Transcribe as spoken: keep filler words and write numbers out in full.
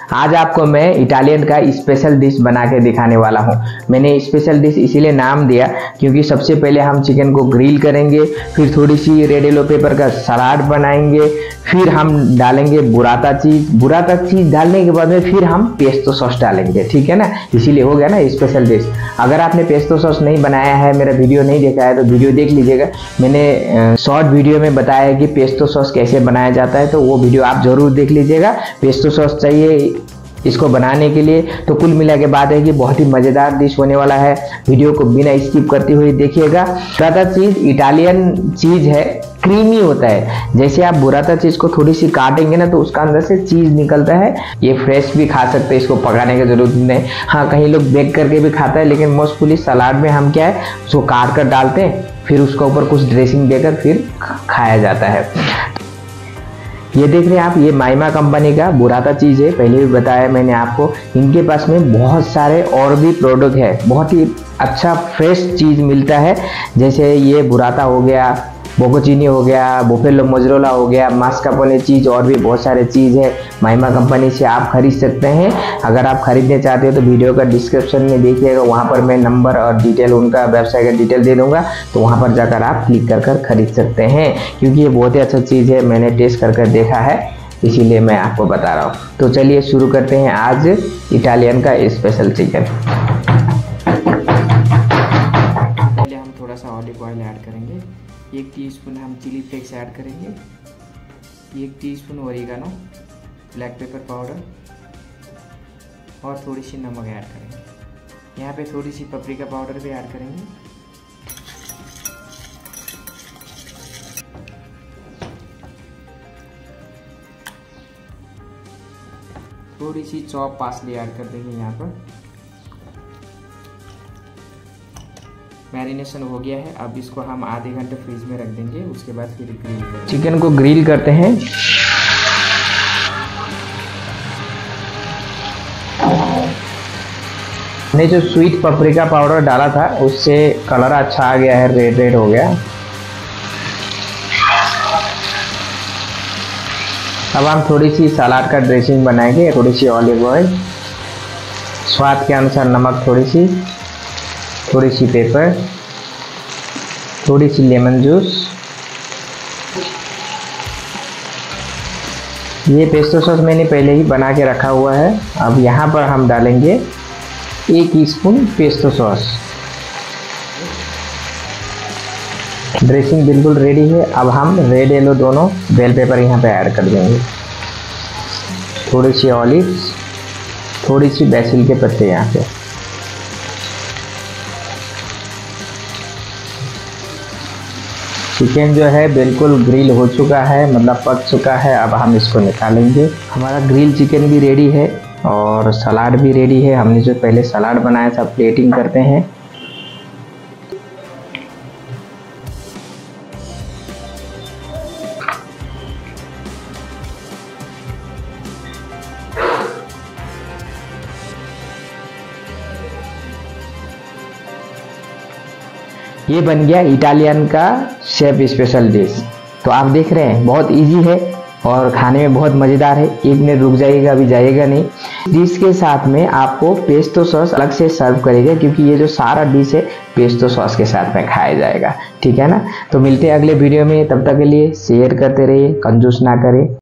आज आपको मैं इटालियन का स्पेशल डिश बना के दिखाने वाला हूँ। मैंने स्पेशल डिश इसीलिए नाम दिया क्योंकि सबसे पहले हम चिकन को ग्रिल करेंगे, फिर थोड़ी सी रेड येलो पेपर का सलाद बनाएंगे, फिर हम डालेंगे बुराता चीज। बुराता चीज डालने के बाद में फिर हम पेस्टो सॉस डालेंगे, ठीक है ना। इसीलिए हो गया ना स्पेशल डिश। अगर आपने पेस्टो सॉस नहीं बनाया है, मेरा वीडियो नहीं देखा है, तो वीडियो देख लीजिएगा। मैंने शॉर्ट वीडियो में बताया है कि पेस्टो सॉस कैसे बनाया जाता है, तो वो वीडियो आप जरूर देख लीजिएगा। पेस्टो सॉस चाहिए इसको बनाने के लिए। तो कुल मिला के बात है कि बहुत ही मजेदार डिश होने वाला है। वीडियो को बिना स्किप करते हुए देखिएगा। बुराता चीज इटालियन चीज है, क्रीमी होता है। जैसे आप बुराता चीज को थोड़ी सी काटेंगे ना तो उसका अंदर से चीज निकलता है। ये फ्रेश भी खा सकते हैं, इसको पकाने की जरूरत नहीं। हाँ, कहीं लोग बेक करके भी खाता है, लेकिन मोस्टली सलाद में हम क्या है उसको काट कर डालते हैं, फिर उसके ऊपर कुछ ड्रेसिंग देकर फिर खाया जाता है। ये देख रहे हैं आप, ये माइमा कंपनी का बुराता चीज है। पहले भी बताया मैंने आपको। इनके पास में बहुत सारे और भी प्रोडक्ट है, बहुत ही अच्छा फ्रेश चीज मिलता है। जैसे ये बुराता हो गया, बोकोचीनी हो गया, बुफेलो मोज़रेला हो गया, मास्कापोने चीज, और भी बहुत सारे चीज है। माइमा कंपनी से आप खरीद सकते हैं। अगर आप खरीदने चाहते हो तो वीडियो का डिस्क्रिप्शन में देखिएगा, वहां पर मैं नंबर और डिटेल, उनका वेबसाइट का डिटेल दे दूंगा, तो वहां पर जाकर आप क्लिक कर कर खरीद सकते हैं। क्योंकि ये बहुत ही अच्छा चीज है, मैंने टेस्ट कर कर देखा है, इसीलिए मैं आपको बता रहा हूँ। तो चलिए शुरू करते हैं आज इटालियन का स्पेशल चिकन। पहले हम थोड़ा सा ऑलिव ऑयल ऐड करेंगे। एक टीस्पून हम चिली फ्लेक्स ऐड करेंगे, एक teaspoon oregano, black pepper powder और थोड़ी सी नमक ऐड करेंगे। यहाँ पे थोड़ी सी पपरिका पाउडर भी ऐड करेंगे। थोड़ी सी चॉप पार्सली ऐड कर देंगे। यहाँ पर मैरिनेशन हो गया है। अब इसको हम आधे घंटे फ्रीज में रख देंगे, उसके बाद फिर ग्रिल करेंगे। चिकन को ग्रिल करते हैं। हमने जो स्वीट पपरिका पाउडर डाला था उससे कलर अच्छा आ गया है, रेड रेड हो गया। अब हम थोड़ी सी सलाद का ड्रेसिंग बनाएंगे। थोड़ी सी ऑलिव ऑयल, स्वाद के अनुसार नमक, थोड़ी सी थोड़ी सी पेपर, थोड़ी सी लेमन जूस। ये पेस्टो सॉस मैंने पहले ही बना के रखा हुआ है। अब यहाँ पर हम डालेंगे एक स्पून पेस्टो सॉस। ड्रेसिंग बिल्कुल रेडी है। अब हम रेड येलो दोनों बेल पेपर यहाँ पे ऐड कर देंगे। थोड़ी सी ऑलिव्स, थोड़ी सी बेसिल के पत्ते यहाँ पे। चिकन जो है बिल्कुल ग्रिल हो चुका है, मतलब पक चुका है। अब हम इसको निकालेंगे। हमारा ग्रिल चिकन भी रेडी है और सलाद भी रेडी है। हमने जो पहले सलाद बनाया था, प्लेटिंग करते हैं। ये बन गया इटालियन का शेफ स्पेशल डिश। तो आप देख रहे हैं बहुत इजी है और खाने में बहुत मज़ेदार है। एक मिनट रुक जाइएगा, अभी जाइएगा नहीं। डिश के साथ में आपको पेस्टो सॉस अलग से सर्व करेगा, क्योंकि ये जो सारा डिश है पेस्टो सॉस के साथ में खाया जाएगा, ठीक है ना। तो मिलते हैं अगले वीडियो में, तब तक के लिए शेयर करते रहिए, कंजूस ना करें।